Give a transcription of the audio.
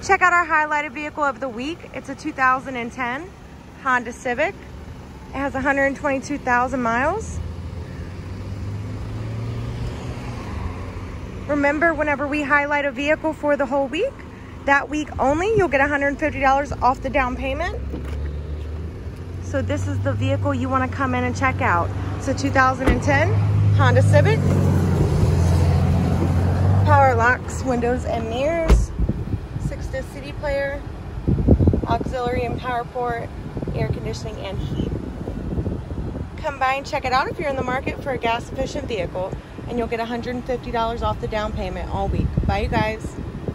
Check out our highlighted vehicle of the week. It's a 2010 Honda Civic. It has 122,000 miles. Remember, whenever we highlight a vehicle for the whole week, that week only, you'll get $150 off the down payment. So this is the vehicle you want to come in and check out. It's a 2010 Honda Civic. Power locks, windows and mirrors, 6-disc CD player, auxiliary and power port, air conditioning and heat. Come by and check it out if you're in the market for a gas efficient vehicle, and you'll get $150 off the down payment all week. Bye, you guys.